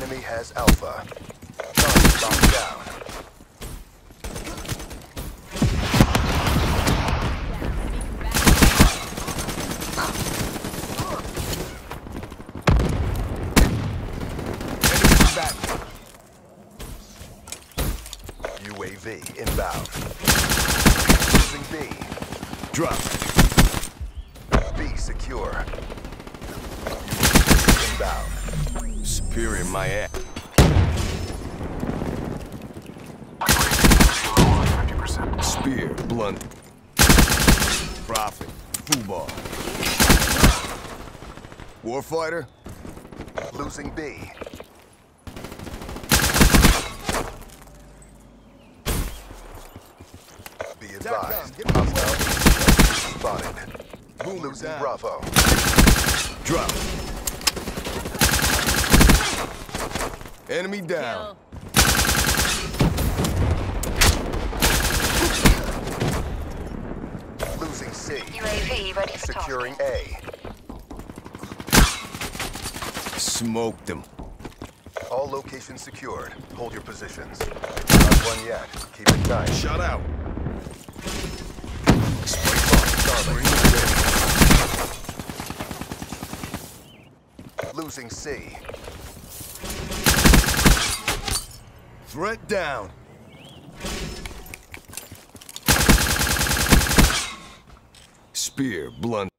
Enemy has Alpha. Target locked down. Enemy back. UAV inbound. Losing B. Drop. B secure. UAV inbound. Superior, my ass. Spear, blunt. Profit, football. Warfighter. Losing B. Be advised. Hostile spotted. Losing down. Bravo. Drop. Enemy down. Losing C. UAV ready for Securing A. Smoked them. All locations secured. Hold your positions. Not one yet. Keep it tight. Shut out. Losing C. Threat down. Spear, blunt.